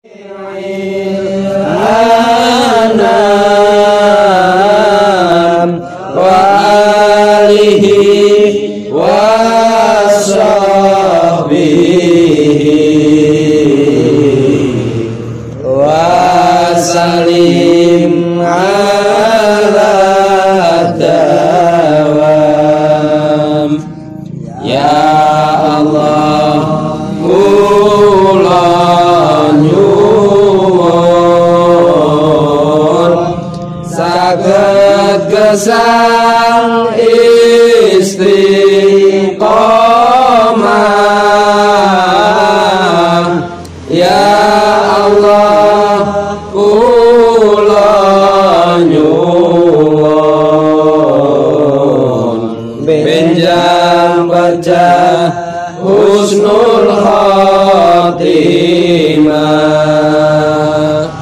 Salim ala dawam. Ya Allah kula nyuwun saged gesang istiqomah. Ya Allah kula nyuwun benjang baca husnul khatimah.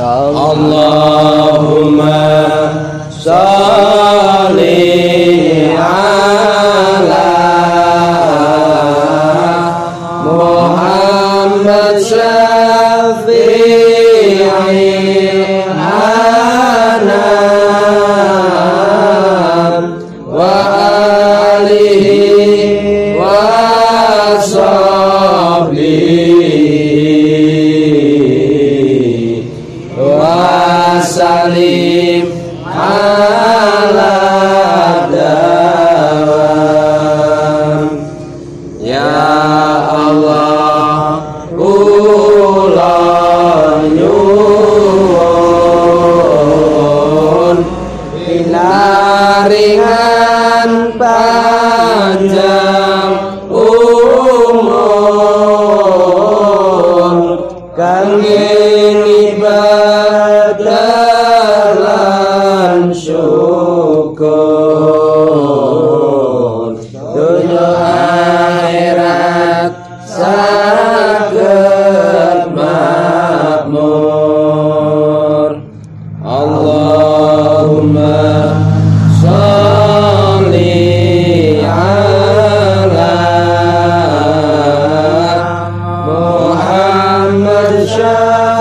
Allahumma sholli ala Muhammad syafi'il anam wa alihi wa sahbihi wa salim ala dawam. Ya Allah kula nyuwun pinaringan panjang umur kangge ibadah lan syukur dunya akhirat saged makmur. Allahumma sholli ala Muhammad